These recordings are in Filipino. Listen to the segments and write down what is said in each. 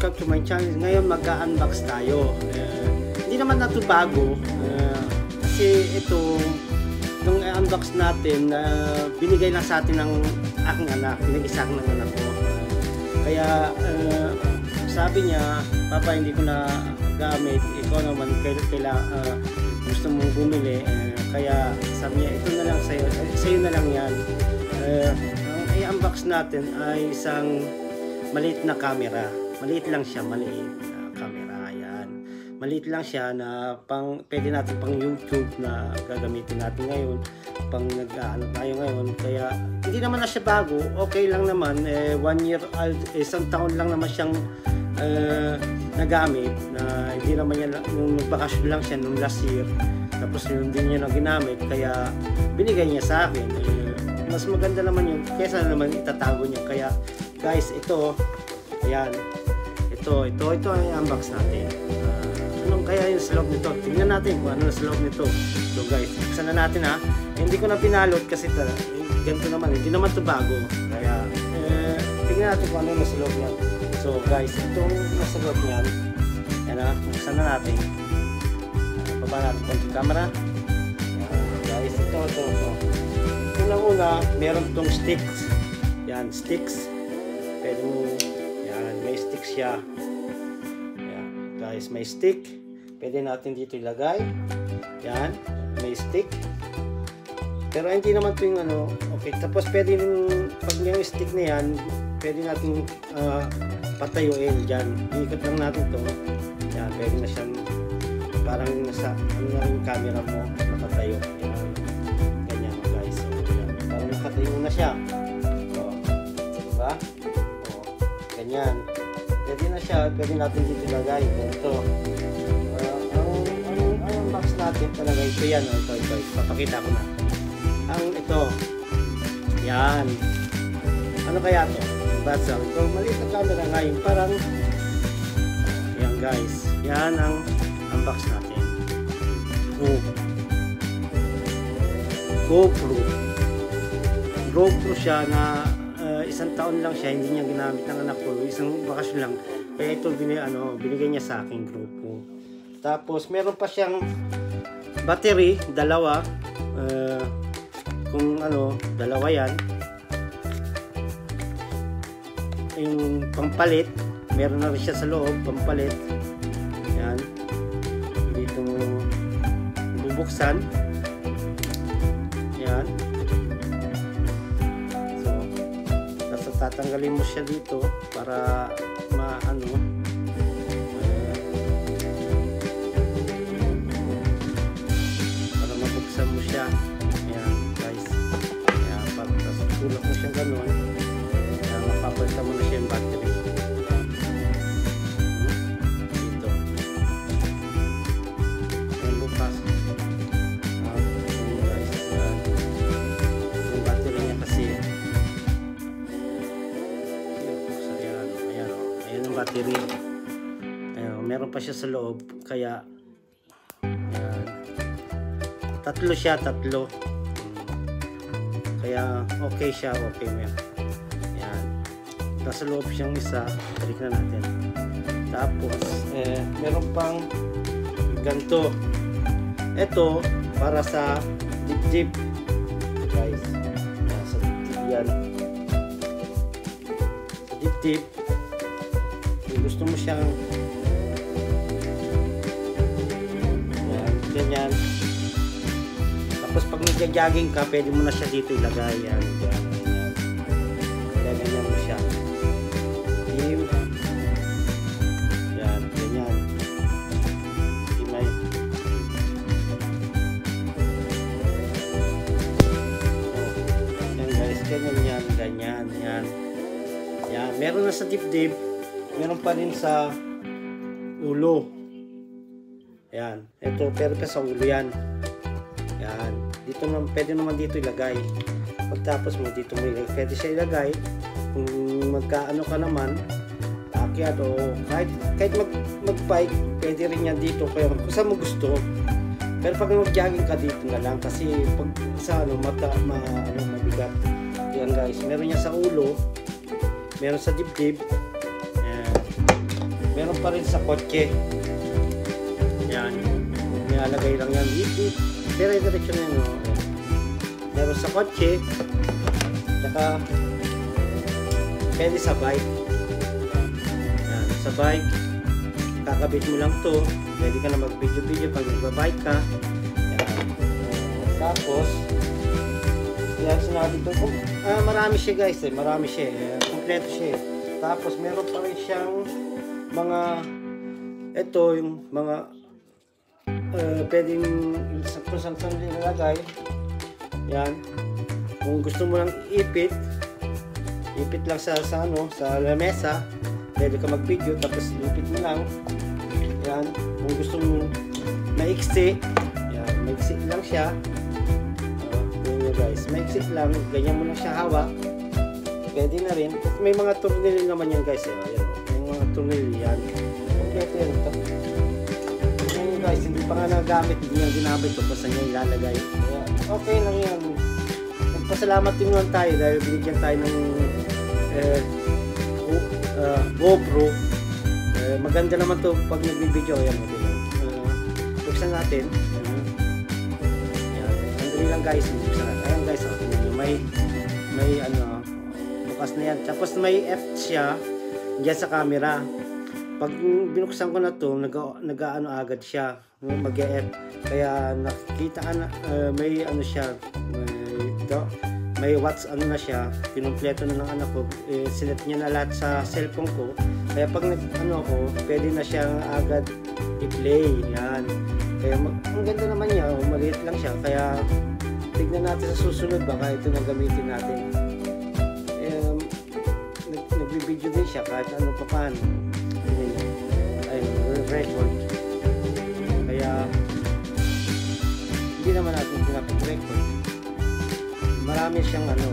welcome to my channel. Ngayon mag-unbox tayo. Hindi naman na ito bago. Kasi ito, nung unbox natin, binigay lang sa atin ng aking anak. Binigay sa akin ng anak ko. Kaya sabi niya, Papa, hindi ko na gamit. Ikaw naman, gusto mong bumili. Kaya sabi niya, ito na lang sa'yo na lang yan. Ang i-unbox natin ay isang maliit na camera. Maliit lang siya, maliit na camera. Yan. Maliit lang siya na pwede natin pang YouTube na gagamitin natin ngayon. Pang nag-ano tayo ngayon. Kaya hindi naman na siya bago. Okay lang naman. 1 year old, isang taon lang naman siyang nagamit. Na hindi naman niya, nung nagbakasyon lang siya nung last year. Tapos yun din niya na ginamit. Kaya binigay niya sa akin. Mas maganda naman yun kaysa naman itatago niya. Kaya guys, ito ayan, ito ang i-unbox natin. Anong kaya yung sa loob nito? Tingnan natin kung ano sa loob nito. So guys, buksan na natin ha. Hindi ko na pinalot kasi ganito naman, hindi naman ito bago. Kaya tingnan natin kung ano yung sa loob niya. So guys, itong nasa loob niyan, yan ha, buksan na natin. Baba natin konting camera. Ayan, guys, ito. Unang-una, meron itong sticks. Yan, sticks. Pwede mo, yan, may sticks siya. Yan, guys, may stick. Pwede natin dito ilagay. Yan, may stick. Pero hindi naman ito yung ano, okay. Tapos pwede nung, pag yung stick na yan, pwede natin patayuin dyan. Iikot lang natin ito. Yan, pwede na siyang, parang nasa, ano na yung camera mo, nakatayo. Yan. Nakatayo na siya. O, diba? O, ganyan. Pwede na siya. Pwede natin dito ilagay. Ito. Ang box natin talaga ito yan. Ito. Papakita ko na. Ito. Yan. Ano kaya ito? Basta. Ito. Maliit na camera ngayon. Parang yan guys. Yan ang unbox natin. GoPro siya na isang taon lang siya, hindi niya ginamit ng anak ko, isang bakasyon lang. Kaya ito binigay niya sa akin GoPro. Tapos meron pa siyang battery, dalawa. Kung dalawa yan. Yung pampalit, meron na rin siya sa loob, pampalit. Yan. Dito mo bubuksan. Yan. Tatanggalin mo siya dito para para mabuksan mo siya. Ayan guys. Ayan, tapos tulak mo siya gano'n. Ayan, mapapalitan mo na siya yung battery. Dito. Ayan, bukas. Ayan guys. Ayan. Yung battery niya kasi battery. Ayan, meron pa siya sa loob. Kaya ayan, tatlo siya. Kaya okay siya. Okay mo yan. Ayan. Nasa loob siyang isa. Balik na natin. Tapos meron pang ganito. Ito para sa dip guys. Ayan, sa dip yan. Sa dip gusto mo siyang yan, ganyan. Tapos pag nagja-jogging ka, pwede mo na siya dito ilagay. Yan, ganyan mo siya. Yan, ganyan. Yan guys, ganyan yan. Yan, meron na sa dibdib. Meron pa rin sa ulo. Ayan. Ito, pero pa sa ulo yan. Ayan. Dito naman, pwede naman dito ilagay. Pagtapos mo dito mo ilagay. Pwede siya ilagay. Kung magkaano ka naman, akyat o kahit mag-bike, pwede rin yan dito. Kaya kung saan mo gusto. Pero pag mag-jogging ka dito na lang. Kasi pag sa mabigat. Ayan guys. Meron niya sa ulo. Meron sa dibdib. Meron pa rin sa kotse. Yan. Nilalagay lang yan dito. Dire-diretso na yan. Oh. Meron sa kotse. Tsaka pwede sa bike. Yan. Sa bike, kakabit mo lang to. Pwede ka na mag-video-video pag nagbabike ka. Yan. Tapos, yan sinabi ko. Marami siya guys eh. Marami siya eh. Kompleto siya eh. Tapos, meron pa rin siyang mga ito yung mga pwedeng kung saan nilalagay. Yan. Kung gusto mo lang ipit lang sa lamesa, pwede ka mag-video tapos ipit mo lang. Yan. Kung gusto mo maiksi, yan, maiksi lang siya. Yun guys, maiksi lang, ganyan mo lang siya hawak. Pwede na rin. At may mga tornilyo naman yan guys. Ayan, may mga tornilyo yan. Kompleto yan ito. Ayan guys, hindi pa nga nagamit, hindi yan ginamit ito kung saan niya ilalagay. Kaya, okay lang yan. Nagpasalamat din naman tayo dahil binigyan tayo ng GoPro. Maganda naman to pag nag-video. Ayan, buksan natin. Ayan, andali lang guys, buksan natin. Ayan guys, may bukas na yan. Tapos may F siya dyan sa camera. Pag binuksan ko na to, nag-ano agad siya, mag-F. Kaya nakikita ka na, may ano siya, may watts ano na siya, kinumpleto na ng anak ko, sinet niya na lahat sa cellphone ko. Kaya pag nag-ano ako, pwede na siyang agad i-play. Yan. Kaya ang ganda naman niya, maliit lang siya. Kaya tignan natin sa susunod, baka ito na gamitin natin. Nagbibideo din siya kahit ano pa paano. Ay, record. Kaya hindi naman natin pinapag-record. Marami siyang ano.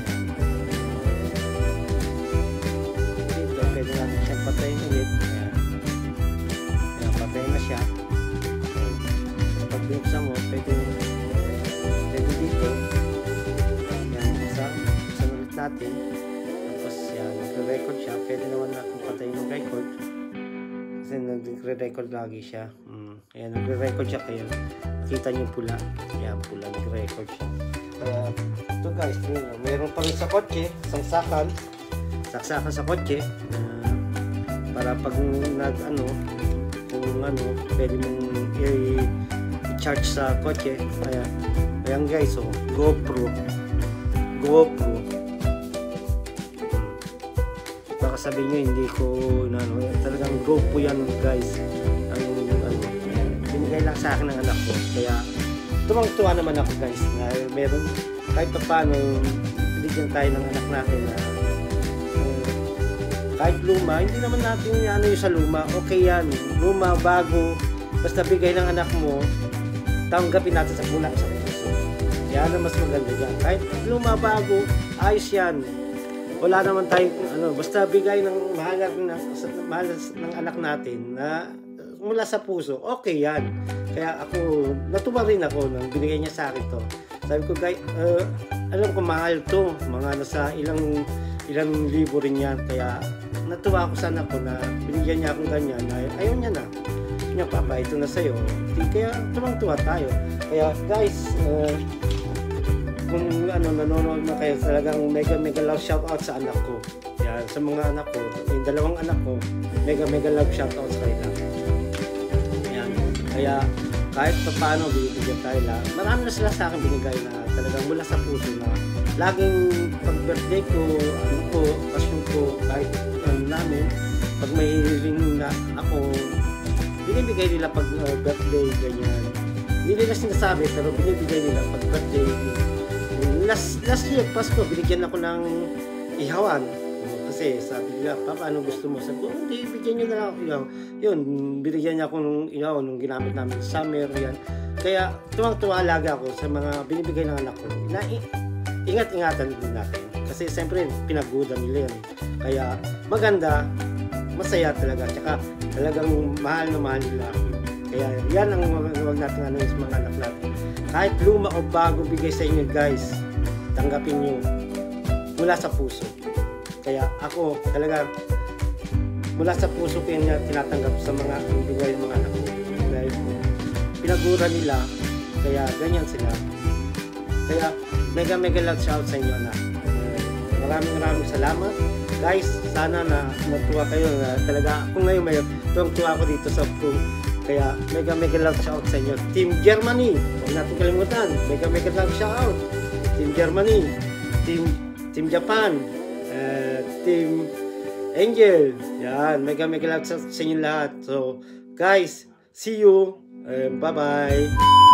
Dito, pwede natin siyang patayin ulit. Ayan. Kaya patayin na siya. Pag binuksan mo, pwede dito. Ayan, buksan ulit natin. Nagre-record siya, pwede naman natin patayin ng record kasi nagre-record lagi siya. Ayan, nagre-record siya, kaya kita nyo pula. Ayan, pula, nagre-record siya. Kaya ito guys, meron pa rin sa kotse, saksakan sa kotse, para pag pwede mong i-charge sa kotse. Ayan guys, GoPro. Baka sabihin nyo hindi ko talagang GoPro yan guys. Binigay lang sa akin ng anak ko, kaya tuwang-tuwa naman ako guys na meron kahit pa paano binigyan tayo ng anak natin na kahit luma, hindi naman natin yung sa luma, okay yan, luma, bago, basta bigay ng anak mo, tanggapin natin sa mula sa puso. Yan ang mas maganda dyan. Kahit luma, bago, ayos yan. Wala naman tayong basta bigay ng mahal ng anak natin na mula sa puso, okay yan. Kaya ako, natuwa rin ako nang binigay niya sa akin to. Sabi ko, guys, alam ko mahal to, mga nasa ilang libo rin yan. Kaya natuwa ako sa anak ko na binigyan niya akong ganyan, na ayaw niya na. Niya, papa, ito na sa'yo. Kaya tuwang-tuwa tayo. Kaya guys, kung nanonood na kayo, talagang mega love shoutout sa anak ko. Yan, sa mga anak ko, yung dalawang anak ko, mega love shoutout sa kanila. Yan, kaya kahit pa paano binibigyan tayo lang, marami na sila sa akin binigay na talagang mula sa puso na laging pag birthday ko, okasyon ko, kahit namin, pag may ring na ako, binibigay nila pag birthday, ganyan. Hindi nila sinasabi, pero binibigay nila pag birthday. Last year, Pasko, binigyan ako ng ihawan. Kasi sabi nila, Papa, ano gusto mo? Sabi ko, hindi, bigyan nyo na lang ako ihaw. Yun, binigyan niya ako ng ihaw nung ginamit namin sa summer, yan. Kaya, tuwang-tuwa alaga ako sa mga binibigay ng anak ko. Ingat-ingatan din natin. Kasi, siyempre, pinagudan nila yan. Kaya, maganda, masaya talaga. Tsaka, talagang mahal na mahal nila. Kaya, yan ang wag natin sa mga anak natin. Kahit luma o bago bigay sa inyo, guys, tanggapin nyo mula sa puso. Kaya ako talaga mula sa puso ko yung tinatanggap sa mga bigay ng mga anak ko. Dahil pinagura nila, kaya ganyan sila. Kaya mega love shout sa inyo na. Maraming salamat. Guys, sana na natuwa kayo na talaga kung ngayon may tuwang-tuwa ako dito sa Pum. Kaya mega love shout sa inyo. Team Germany, huwag natin kalimutan. Mega love shout. Team Germany, Team Japan, Team Angel. Yan, mega love shout sa inyo lahat. So, guys, see you. Bye-bye.